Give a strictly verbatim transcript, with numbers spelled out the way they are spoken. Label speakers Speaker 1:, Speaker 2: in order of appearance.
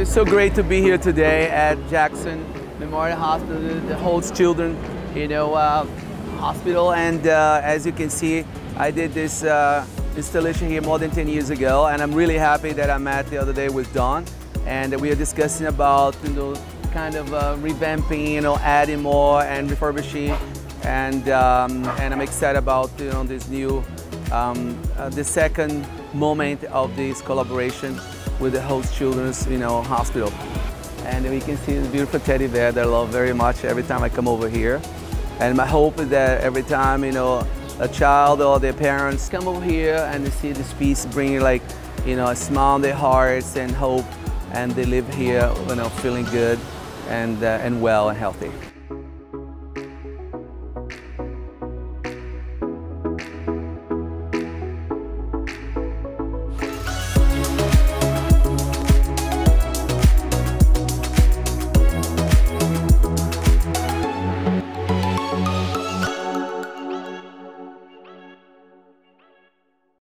Speaker 1: It's so great to be here today at Jackson Memorial Hospital, the Holtz Children, you know, uh, hospital. And uh, as you can see, I did this uh, installation here more than ten years ago, and I'm really happy that I met the other day with Don, and we are discussing about, you know, kind of uh, revamping, you know, adding more and refurbishing, and um, and I'm excited about, you know, this new, um, uh, the second moment of this collaboration with the Holtz Children's, you know, hospital. And we can see the beautiful teddy bear that I love very much every time I come over here. And my hope is that every time, you know, a child or their parents come over here and they see this piece, bringing like, you know, a smile on their hearts and hope, and they live here, you know, feeling good and, uh, and well and healthy.